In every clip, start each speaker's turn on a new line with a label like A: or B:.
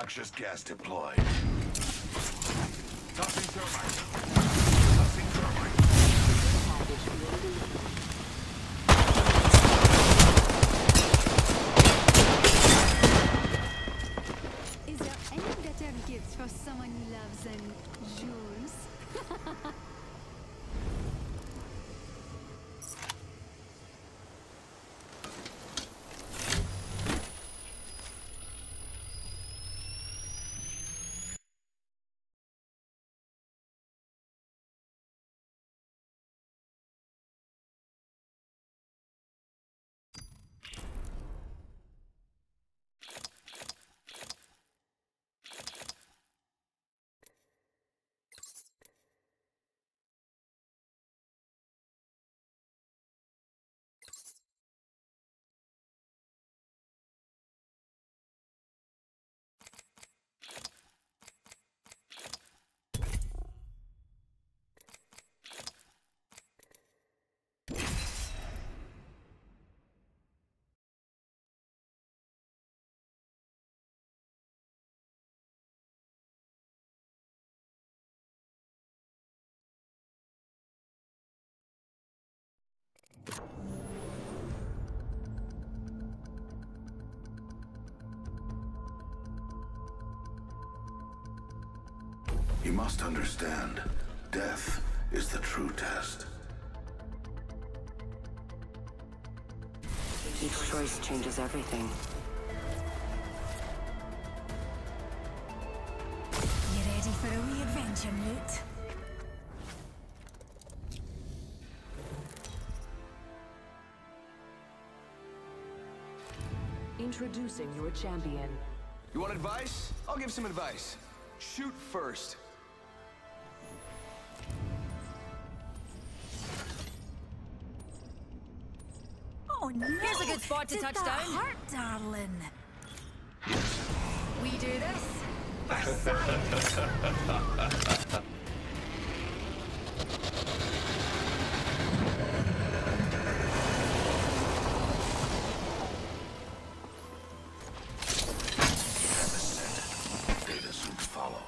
A: Noxious gas deployed.
B: Tossing thermite. Tossing thermite.
C: Is there any better gift for someone you love than Jules?
A: You must understand, death is the true test.
D: Each choice changes everything.
C: You ready for a wee adventure, mate?
D: Introducing your champion.
B: You want advice? I'll give some advice. Shoot first.
C: Oh no!
E: Here's a good spot to touch
C: Did that
E: down.
C: hurt, darling?
E: We do this.
A: Data soon follow.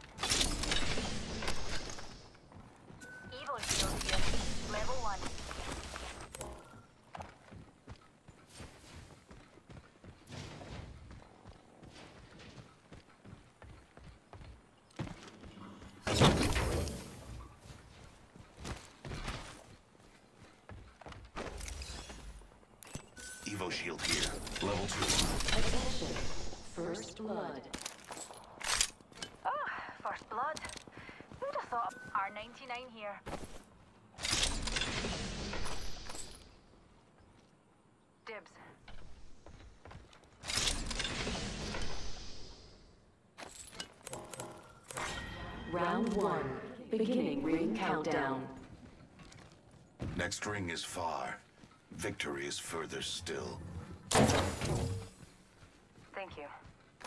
F: Evo shield here. Level 1.
A: Evo shield here. Level 2.
D: Attention. First blood.
F: Oh, first blood. Who'd have thought R99 here? Dibs.
D: Round 1. Beginning ring countdown.
A: Next ring is far. Victory is further still.
F: Thank you.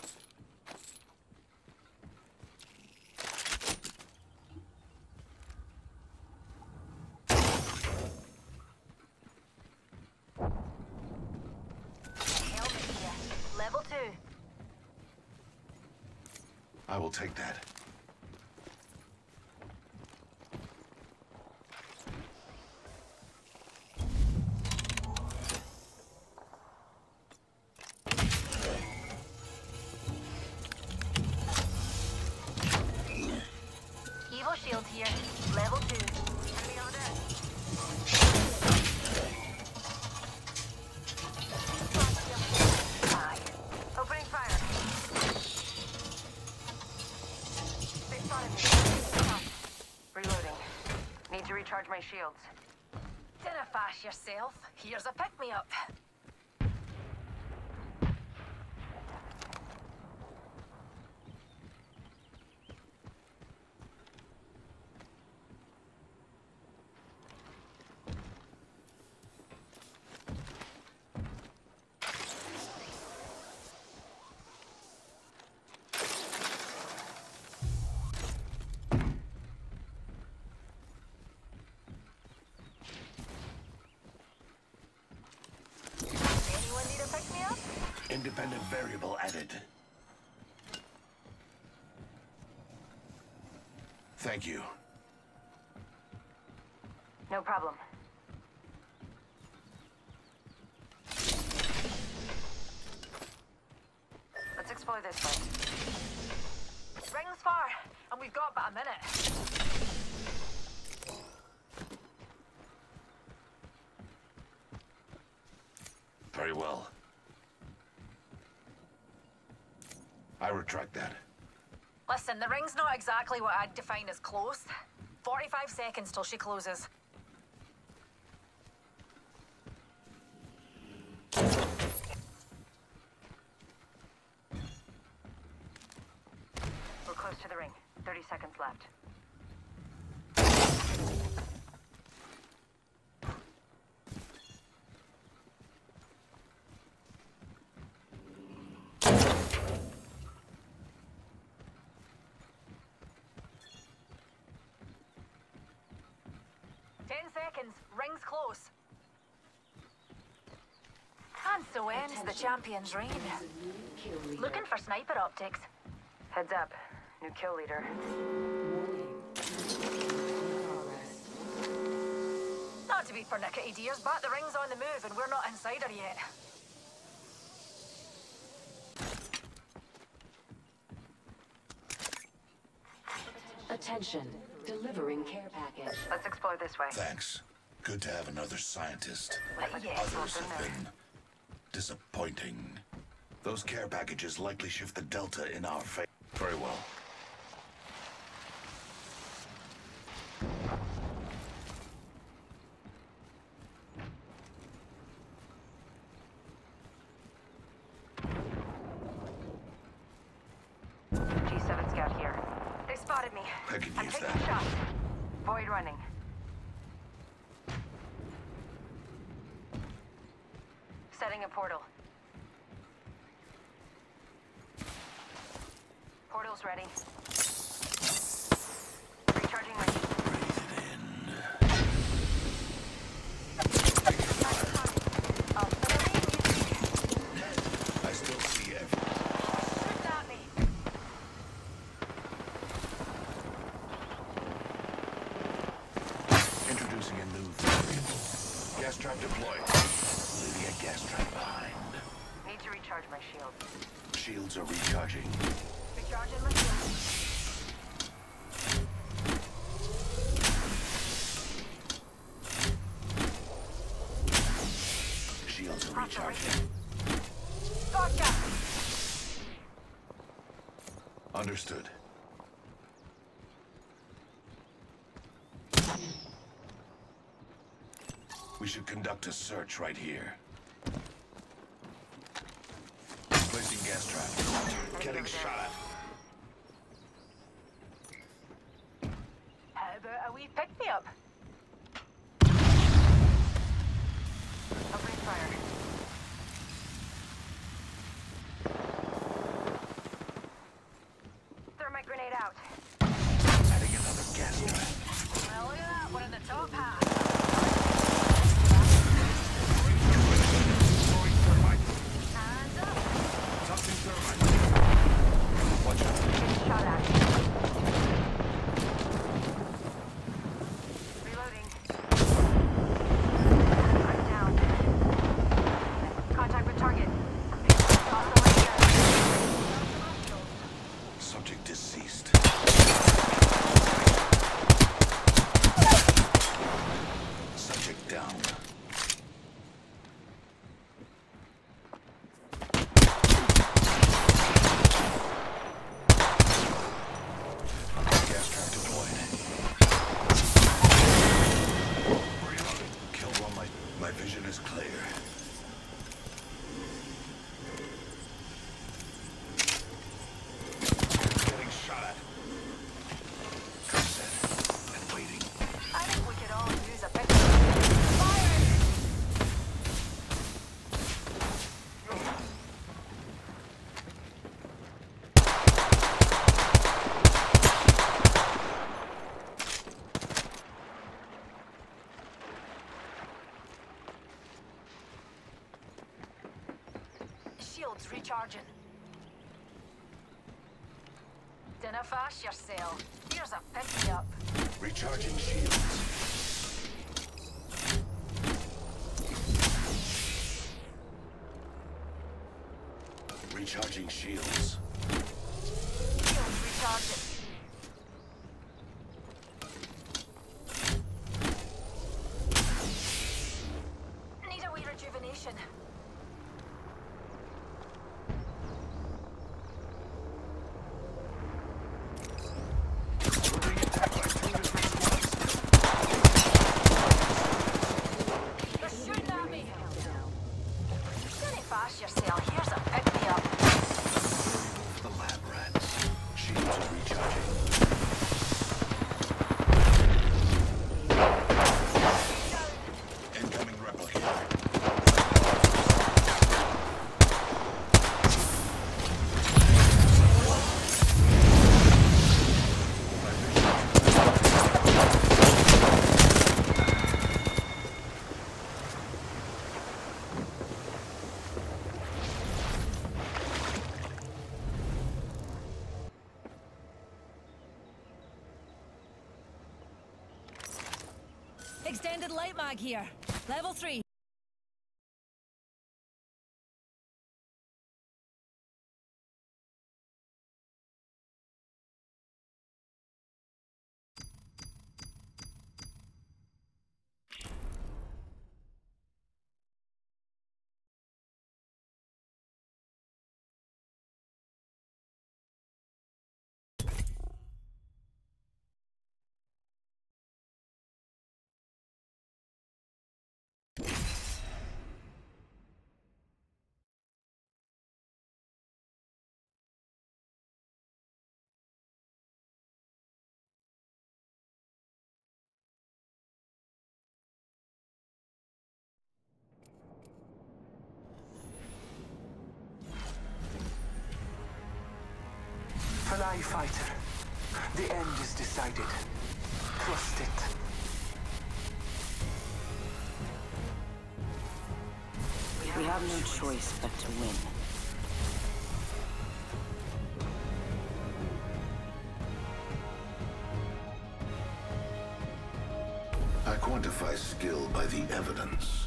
F: Helmet here. Level 2.
A: I will take that.
F: Evo shield here. Level 2. Enemy over there. Aye. Opening fire. They spotted me. Reloading. Need to recharge my shields. Dinna fash yourself. Here's a pick-me-up.
A: Independent variable added. Thank you.
F: No problem. Let's explore this way. Ring's far, and we've got about a minute.
A: Very well. I retract that.
F: Listen, the ring's not exactly what I'd define as close. 45 seconds till she closes. We're close to the ring. 30 seconds left. Seconds. Ring's close. And so ends the champion's reign. Looking for sniper optics. Heads up. New kill leader. Not to be pernickety dears, but the ring's on the move and we're not inside her yet.
D: Attention. Delivering care package.
F: Let's explore this way.
A: Thanks. Good to have another scientist.
F: Yes,
A: Others have been disappointing. Those care packages likely shift the delta in our favor. Very well.
F: G7 scout here. They spotted me.
A: I can
F: I'm
A: use
F: taking
A: that.
F: shots. Void running. Setting a portal. Portal's ready. Recharging my shield.
A: I still see everything.
F: Shoot at me.
A: Introducing a new variable. Gas trap deployed. Leaving a gas trap behind.
F: Need to recharge my shield.
A: Shields are recharging.
F: Recharging my shield.
A: Shields are recharging.
F: Gotcha!
A: Understood. We should conduct a search right here. Placing gas trap. Getting shot at.
F: How about a wee pick-me-up? Opening fire. Thermite grenade out.
A: Adding another gas trap.
F: Well, look at that one in the top half.
A: Throwing thermite.
F: Hands up.
A: Tossing thermite. Watch out.
F: Getting shot at. Reloading. I'm down. Contact with target. Lost the laser.
A: Subject deceased. Subject down. Gas trap deployed. Reloading. Kill one. My vision is clear. Getting shot at. Set and waiting.
F: I think we could all use a picture. Fire! Shields recharging. Dinna fash yourself. Here's a pick-me-up.
A: Recharging shields. Recharging shields.
F: Shields recharging. Need a wee rejuvenation.
A: We're being attacked by 2 different squads.
F: They're shooting at me. Dinna fash yourself. Here's a pick-me-up.
A: The lab rats. Shields are recharging. Incoming replicator.
E: Extended light mag here. Level 3.
G: Fly fighter. The end is decided. Trust it.
D: We have no choice but to win.
A: I quantify skill by the evidence.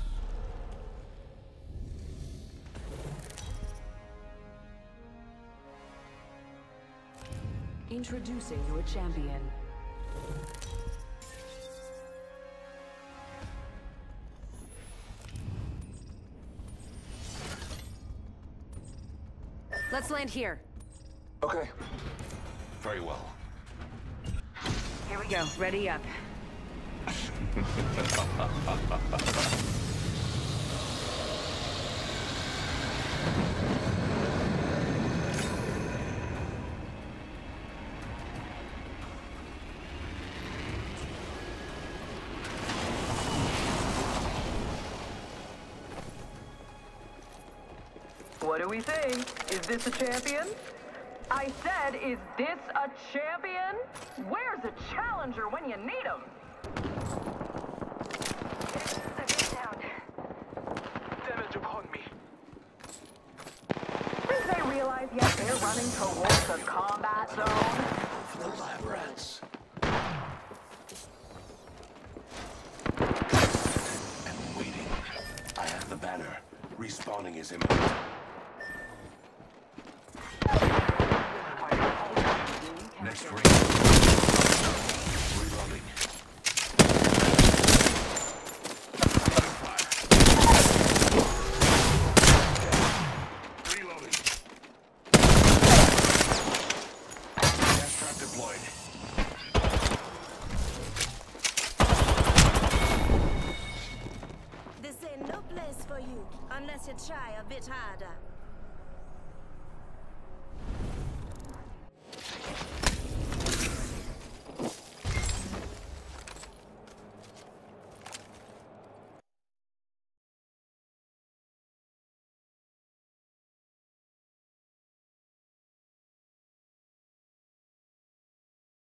D: Introducing your champion.
E: Let's land here.
G: Okay.
A: Very well.
E: Here we go. Ready up.
H: What do we think? Is this a champion? I said, is this a champion? Where's a challenger when you need him?
F: They're getting down.
G: Damage upon me.
H: Think they realize yet they're running towards the combat zone?
A: For the lab rats. And waiting. I have the banner. Respawning is imminent. Next ring. Reloading. Reloading. Gas trap deployed.
I: This ain't no place for you, unless you try a bit harder.